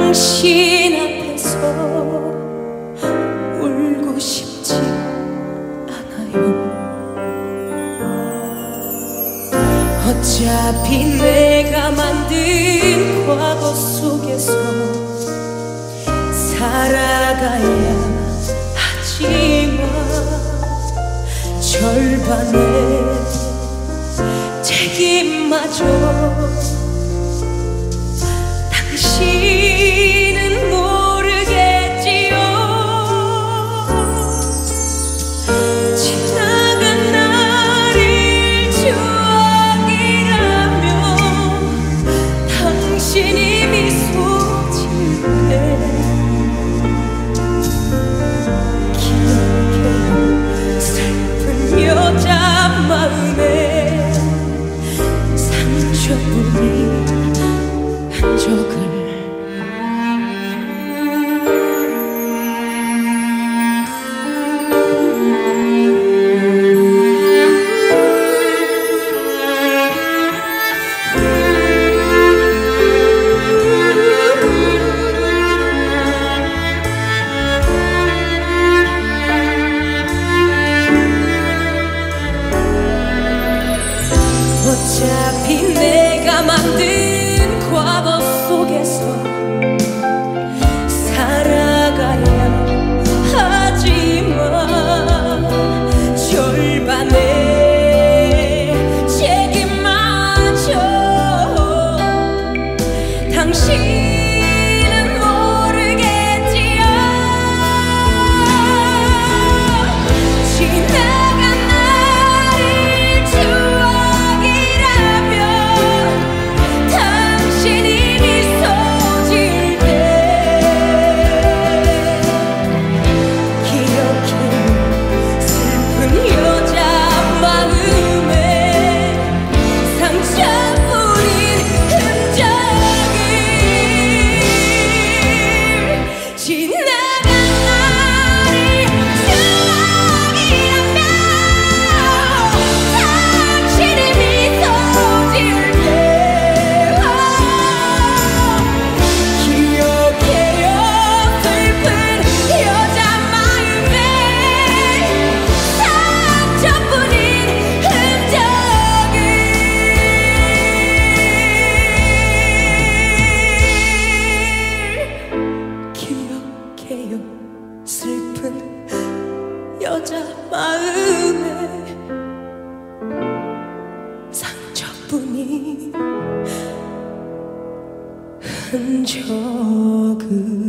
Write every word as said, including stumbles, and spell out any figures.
당신 앞에서 울고 싶지 않아요. 어차피 내가 만든 과거 속에서 살아가야 하지만 절반의 책임마저 당신은 모르겠지요. 지나간 나를 추억이라며 당신이 미소 지을 때 기억해요. 슬픈 여자 마음에 상처뿐인 흔적을. 어차피 내가 만든 과거 속에서 살아가야 하지만 절반의 책임마저 당신은 모르겠지요. 지나간 나를 추억이라며 당신이 미소 지을 때 기억해요. 슬픈 여자 마음에 상처뿐인 흔적을. 지나간 나를 추억이라며 당신이 미소 지을 때 기억해요. 슬픈 여자 마음에 상처뿐인 흔적을. 기억해요. 슬픈 여자 마음에 상처뿐인 흔적을.